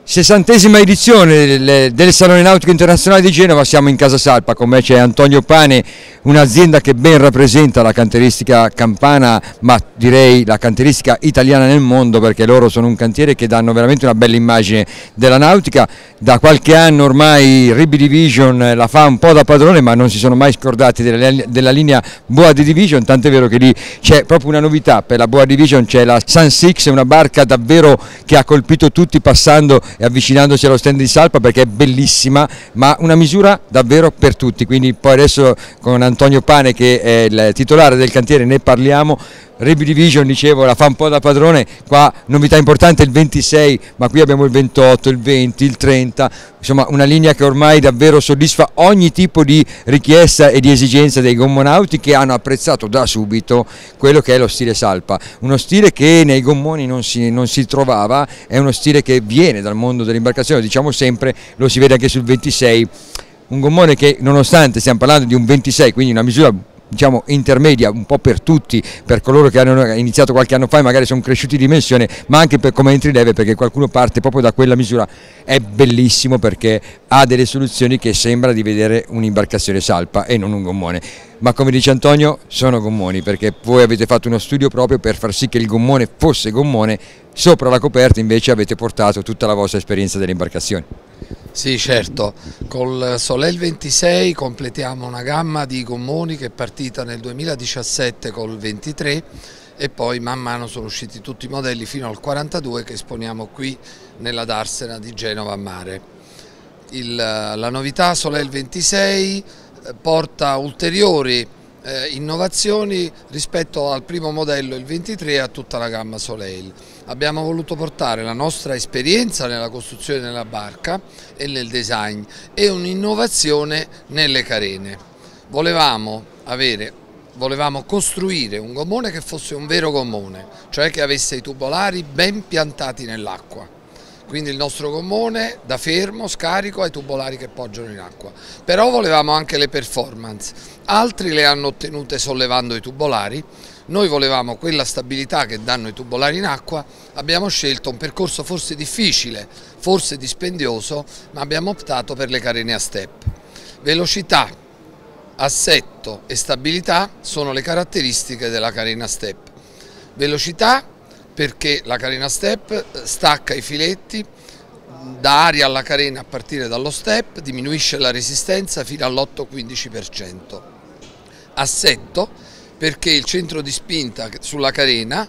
60ª edizione del Salone Nautico Internazionale di Genova. Siamo in Casa Salpa, con me c'è Antonio Pane, un'azienda che ben rappresenta la canteristica campana, ma direi la canteristica italiana nel mondo, perché loro sono un cantiere che danno veramente una bella immagine della nautica. Da qualche anno ormai Ribby Division la fa un po' da padrone, ma non si sono mai scordati della linea Boa Division, tant'è vero che lì c'è proprio una novità. Per la Boa Division c'è la Sun Six, una barca davvero che ha colpito tutti passando e avvicinandosi allo stand di Salpa, perché è bellissima, ma una misura davvero per tutti. Quindi poi adesso con Antonio Pane, che è il titolare del cantiere, ne parliamo. Ribby Division, dicevo, la fa un po' da padrone. Qua novità importante il 26, ma qui abbiamo il 28, il 20, il 30, insomma una linea che ormai davvero soddisfa ogni tipo di richiesta e di esigenza dei gommonauti, che hanno apprezzato da subito quello che è lo stile Salpa, uno stile che nei gommoni non si trovava, è uno stile che viene dal mondo dell'imbarcazione, diciamo sempre, lo si vede anche sul 26, un gommone che, nonostante stiamo parlando di un 26, quindi una misura diciamo intermedia un po' per tutti, per coloro che hanno iniziato qualche anno fa e magari sono cresciuti di dimensione, ma anche per come entry level, perché qualcuno parte proprio da quella misura, è bellissimo perché ha delle soluzioni che sembra di vedere un'imbarcazione Salpa e non un gommone. Ma come dice Antonio, sono gommoni, perché voi avete fatto uno studio proprio per far sì che il gommone fosse gommone, sopra la coperta invece avete portato tutta la vostra esperienza delle imbarcazioni. Sì, certo, col Soleil 26 completiamo una gamma di gommoni che è partita nel 2017 col 23 e poi man mano sono usciti tutti i modelli fino al 42 che esponiamo qui nella Darsena di Genova a Mare. La novità Soleil 26 porta ulteriori innovazioni rispetto al primo modello, il 23, e a tutta la gamma Soleil. Abbiamo voluto portare la nostra esperienza nella costruzione della barca e nel design e un'innovazione nelle carene. Volevamo costruire un gommone che fosse un vero gommone, cioè che avesse i tubolari ben piantati nell'acqua. Quindi il nostro gommone da fermo, scarico, ha i tubolari che poggiano in acqua. Però volevamo anche le performance, altri le hanno ottenute sollevando i tubolari, noi volevamo quella stabilità che danno i tubolari in acqua. Abbiamo scelto un percorso forse difficile, forse dispendioso, ma abbiamo optato per le carene a step. Velocità, assetto e stabilità sono le caratteristiche della carena step. Velocità, perché la carena step stacca i filetti, dà aria alla carena a partire dallo step, diminuisce la resistenza fino all'8-15%. Assetto, perché il centro di spinta sulla carena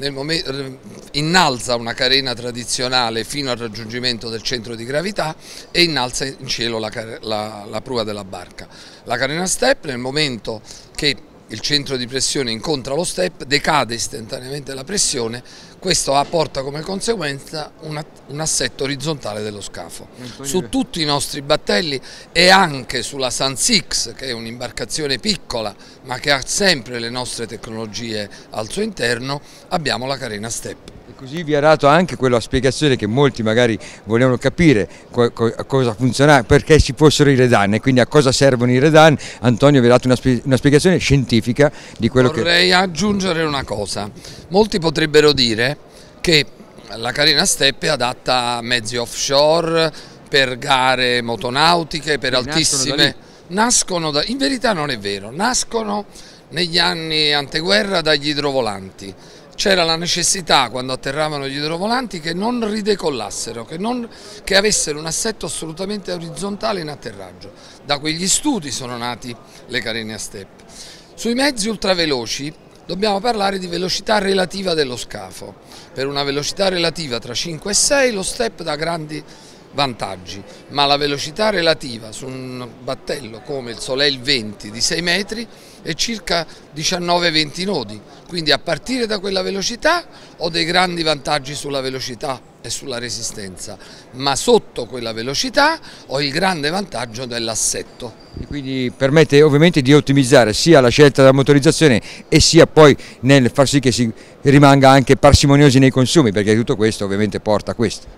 innalza una carena tradizionale fino al raggiungimento del centro di gravità e innalza in cielo la prua della barca. La carena step, nel momento che il centro di pressione incontra lo step, decade istantaneamente la pressione, questo porta come conseguenza un assetto orizzontale dello scafo. Su tutti i nostri battelli e anche sulla Sun Six, che è un'imbarcazione piccola ma che ha sempre le nostre tecnologie al suo interno, abbiamo la carena step. E così vi ha dato anche quella spiegazione che molti magari volevano capire cosa funziona, perché ci fossero i redan e quindi a cosa servono i redan. Antonio vi ha dato una spiegazione scientifica di quello che... Vorrei aggiungere una cosa, molti potrebbero dire che la carena step è adatta a mezzi offshore, per gare motonautiche, per altissime... in verità non è vero, nascono negli anni anteguerra dagli idrovolanti. C'era la necessità, quando atterravano gli idrovolanti, che non ridecollassero, che avessero un assetto assolutamente orizzontale in atterraggio. Da quegli studi sono nati le carene a step. Sui mezzi ultraveloci dobbiamo parlare di velocità relativa dello scafo. Per una velocità relativa tra 5 e 6 lo step dà grandi vantaggi, ma la velocità relativa su un battello come il Soleil 20 di 6 metri è circa 19-20 nodi, quindi a partire da quella velocità ho dei grandi vantaggi sulla velocità e sulla resistenza, ma sotto quella velocità ho il grande vantaggio dell'assetto. E quindi permette ovviamente di ottimizzare sia la scelta della motorizzazione e sia poi nel far sì che si rimanga anche parsimoniosi nei consumi, perché tutto questo ovviamente porta a questo.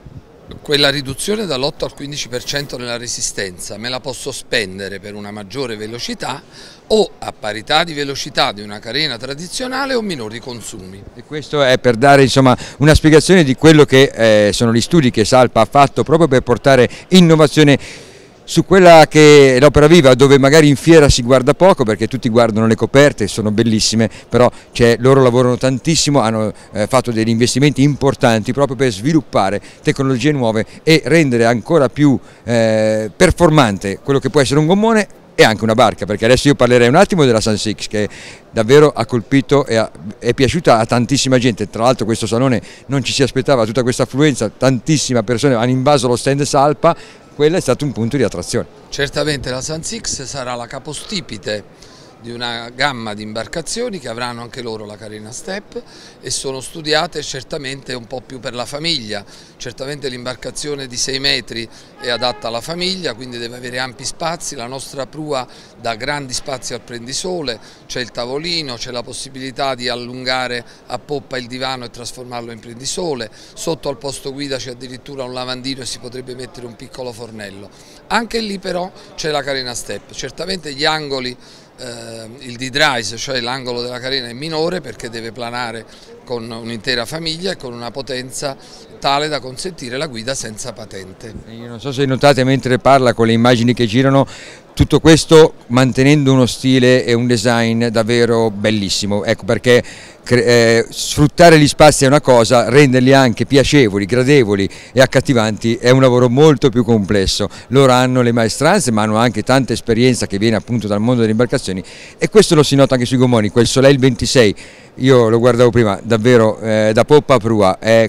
Quella riduzione dall'8 al 15% nella resistenza me la posso spendere per una maggiore velocità o a parità di velocità di una carena tradizionale o minori consumi. E questo è per dare insomma una spiegazione di quello che sono gli studi che Salpa ha fatto proprio per portare innovazione su quella che è l'Opera Viva, dove magari in fiera si guarda poco perché tutti guardano le coperte, sono bellissime, però loro lavorano tantissimo, hanno fatto degli investimenti importanti proprio per sviluppare tecnologie nuove e rendere ancora più performante quello che può essere un gommone e anche una barca, perché adesso io parlerei un attimo della Sun 6 che davvero ha colpito e è piaciuta a tantissima gente. Tra l'altro questo salone non ci si aspettava tutta questa affluenza, tantissime persone hanno invaso lo stand Salpa. Quello è stato un punto di attrazione. Certamente la Sun 6 sarà la capostipite di una gamma di imbarcazioni che avranno anche loro la carena step e sono studiate certamente un po' più per la famiglia. Certamente l'imbarcazione di 6 metri è adatta alla famiglia, quindi deve avere ampi spazi. La nostra prua dà grandi spazi al prendisole, c'è il tavolino, c'è la possibilità di allungare a poppa il divano e trasformarlo in prendisole. Sotto al posto guida c'è addirittura un lavandino e si potrebbe mettere un piccolo fornello. Anche lì però c'è la carena step. Certamente gli angoli, il D-Drise, cioè l'angolo della carena, è minore perché deve planare con un'intera famiglia e con una potenza tale da consentire la guida senza patente. Io non so se notate mentre parla con le immagini che girano, tutto questo mantenendo uno stile e un design davvero bellissimo, ecco perché sfruttare gli spazi è una cosa, renderli anche piacevoli, gradevoli e accattivanti è un lavoro molto più complesso. Loro hanno le maestranze ma hanno anche tanta esperienza che viene appunto dal mondo delle imbarcazioni e questo lo si nota anche sui gommoni. Quel Soleil 26, io lo guardavo prima, davvero da poppa a prua, è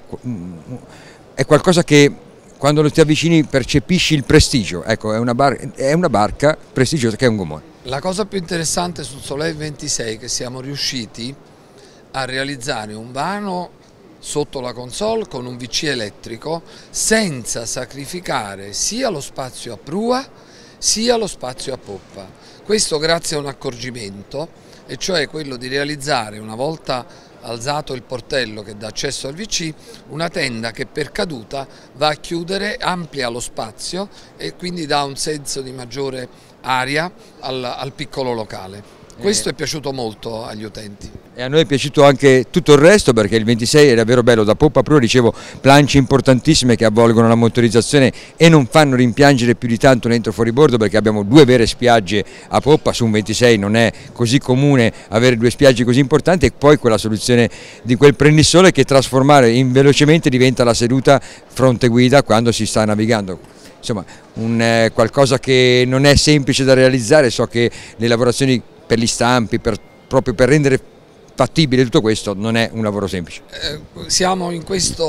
qualcosa che quando lo ti avvicini percepisci il prestigio, ecco è una barca prestigiosa che è un gommone. La cosa più interessante sul Soleil 26 è che siamo riusciti a realizzare un vano sotto la console con un VC elettrico senza sacrificare sia lo spazio a prua sia lo spazio a poppa. Questo grazie a un accorgimento, e cioè quello di realizzare, una volta alzato il portello che dà accesso al VC, una tenda che per caduta va a chiudere, amplia lo spazio e quindi dà un senso di maggiore aria al piccolo locale. Questo è piaciuto molto agli utenti. E a noi è piaciuto anche tutto il resto perché il 26 è davvero bello, da poppa a prua, dicevo, planche importantissime che avvolgono la motorizzazione e non fanno rimpiangere più di tanto l'entro fuoribordo perché abbiamo 2 vere spiagge a poppa, su un 26 non è così comune avere 2 spiagge così importanti e poi quella soluzione di quel prendisole che trasformare in velocemente diventa la seduta fronte guida quando si sta navigando. Insomma, qualcosa che non è semplice da realizzare, so che le lavorazioni per gli stampi, proprio per rendere fattibile tutto questo, non è un lavoro semplice. Siamo in questo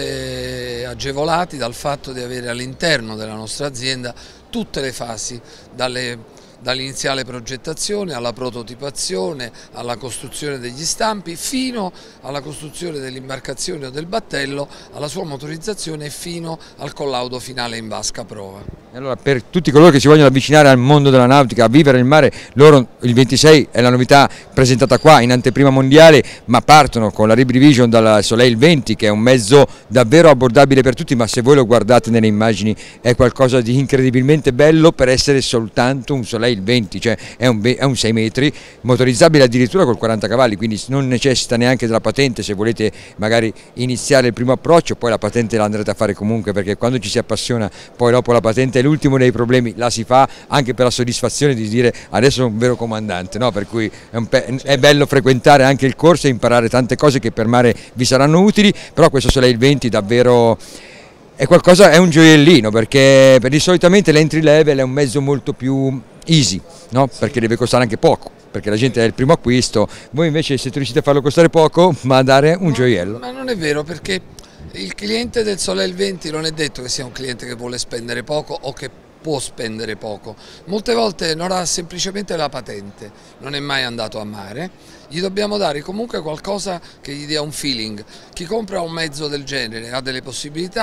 forse agevolati dal fatto di avere all'interno della nostra azienda tutte le fasi, dall'iniziale progettazione alla prototipazione, alla costruzione degli stampi, fino alla costruzione dell'imbarcazione o del battello, alla sua motorizzazione e fino al collaudo finale in vasca prova. Allora, per tutti coloro che si vogliono avvicinare al mondo della nautica, a vivere il mare, loro il 26 è la novità presentata qua in anteprima mondiale, ma partono con la Revision dal Soleil 20 che è un mezzo davvero abbordabile per tutti, ma se voi lo guardate nelle immagini è qualcosa di incredibilmente bello per essere soltanto un Soleil 20, cioè è un 6 metri, motorizzabile addirittura col 40 cavalli, quindi non necessita neanche della patente se volete magari iniziare il primo approccio, poi la patente la andrete a fare comunque perché quando ci si appassiona poi dopo la patente è l'ultimo dei problemi, la si fa anche per la soddisfazione di dire adesso sono un vero comandante, no? Per cui è bello frequentare anche il corso e imparare tante cose che per mare vi saranno utili, però questo Soleil 20 davvero è qualcosa, è un gioiellino perché solitamente l'entry level è un mezzo molto più easy, no? Perché deve costare anche poco, perché la gente è il primo acquisto, voi invece siete riusciti a farlo costare poco ma a dare un gioiello. Ma non è vero perché il cliente del Soleil 20 non è detto che sia un cliente che vuole spendere poco o che può spendere poco, molte volte non ha semplicemente la patente, non è mai andato a mare, gli dobbiamo dare comunque qualcosa che gli dia un feeling. Chi compra un mezzo del genere ha delle possibilità,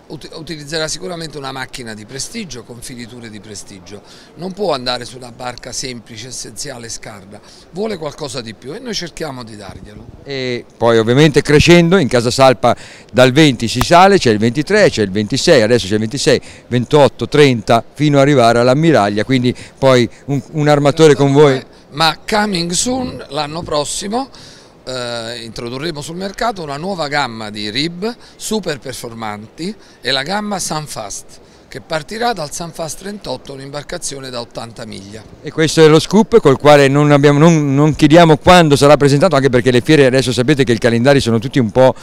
utilizzerà sicuramente una macchina di prestigio con finiture di prestigio, non può andare su una barca semplice, essenziale, scarda, vuole qualcosa di più e noi cerchiamo di darglielo. E poi ovviamente crescendo in Casa Salpa dal 20 si sale, c'è il 23, c'è il 26, adesso c'è il 26, 28, 30 fino ad arrivare all'ammiraglia, quindi poi un armatore con voi. Ma coming soon, l'anno prossimo, introdurremo sul mercato una nuova gamma di rib super performanti e la gamma Sunfast, che partirà dal Sunfast 38, un'imbarcazione da 80 miglia. E questo è lo scoop col quale non chiediamo quando sarà presentato, anche perché le fiere adesso sapete che i calendari sono tutti un po'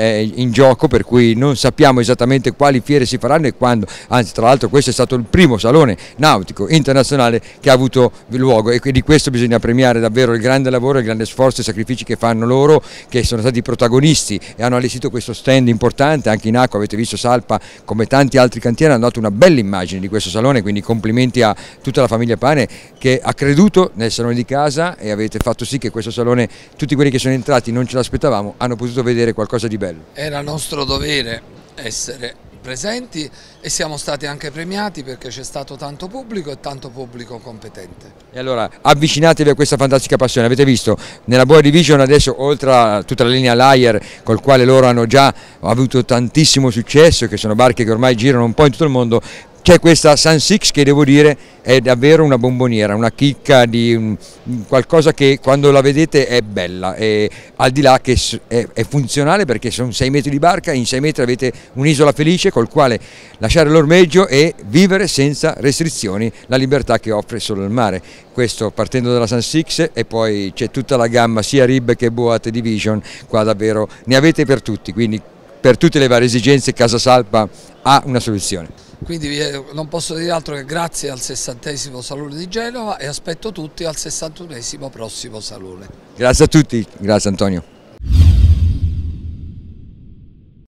in gioco, per cui non sappiamo esattamente quali fiere si faranno e quando, anzi tra l'altro questo è stato il primo salone nautico internazionale che ha avuto luogo e di questo bisogna premiare davvero il grande lavoro, il grande sforzo e i sacrifici che fanno loro, che sono stati protagonisti e hanno allestito questo stand importante. Anche in acqua avete visto Salpa, come tanti altri cantieri, hanno dato una bella immagine di questo salone, quindi complimenti a tutta la famiglia Pane che ha creduto nel salone di casa e avete fatto sì che questo salone, tutti quelli che sono entrati non ce l'aspettavamo, hanno potuto vedere qualcosa di bello. Era nostro dovere essere presenti e siamo stati anche premiati perché c'è stato tanto pubblico e tanto pubblico competente. E allora avvicinatevi a questa fantastica passione. Avete visto nella Boa Division adesso, oltre a tutta la linea Layer col quale loro hanno già avuto tantissimo successo, che sono barche che ormai girano un po' in tutto il mondo, c'è questa Sun Six che devo dire è davvero una bomboniera, una chicca di qualcosa che quando la vedete è bella, e al di là che è funzionale perché sono 6 metri di barca, in 6 metri avete un'isola felice col quale lasciare l'ormeggio e vivere senza restrizioni la libertà che offre solo il mare. Questo partendo dalla Sun Six, e poi c'è tutta la gamma sia Rib che Boat Division, qua davvero ne avete per tutti, quindi per tutte le varie esigenze Casa Salpa ha una soluzione. Quindi non posso dire altro che grazie al 60° Salone di Genova e aspetto tutti al 61° prossimo Salone. Grazie a tutti, grazie Antonio.